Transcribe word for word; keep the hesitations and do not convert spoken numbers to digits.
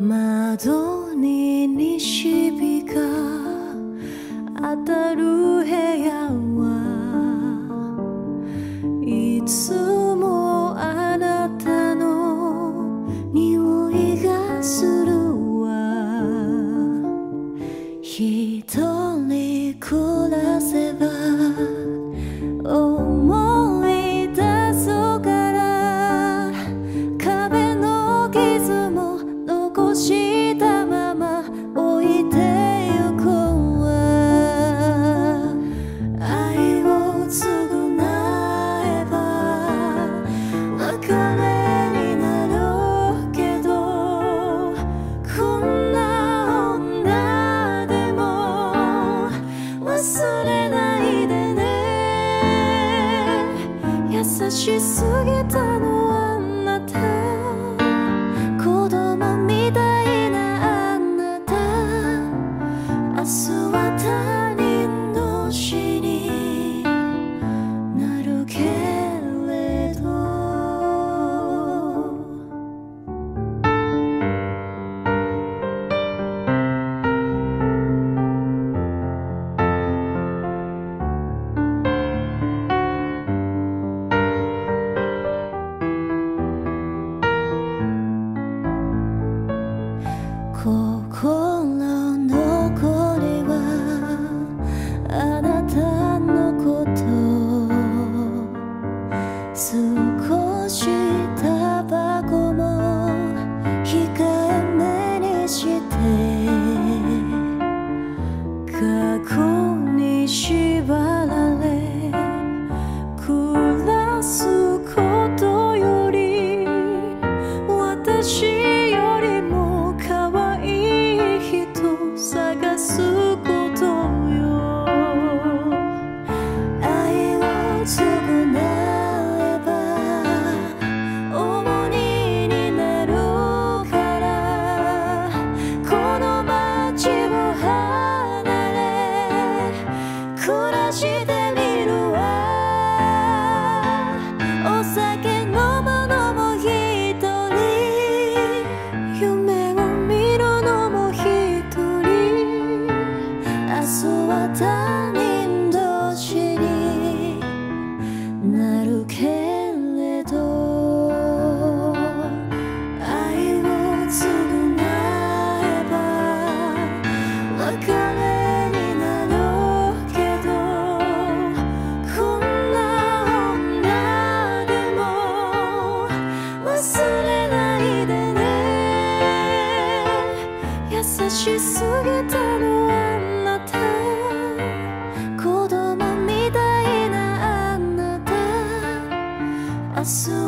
窓に西日が当たる部屋はいつもあなたの匂いがするわ。一人暮らせば思い出すから壁の傷も残したまま置いてゆくわ。愛を償えば別れになるけどこんな女でも忘れないでね。優しすぎたのあなた、子供みたいなあなた、明日は他人の死になるけれど。心残りはあなたのこと、少しタバコも控えめにして過去に縛られ暮らすことより私よりも可愛い人探すことよ。愛を償えば重荷になるからこの街を離れ暮らしてみるわ。お酒飲むのも一人、夢を見るのも一人、明日は他人同士になるけれど。愛を償えば別れになるけどこんな女でも忘れないでね。優しすぎたのあなた、子供みたいなあなた、明日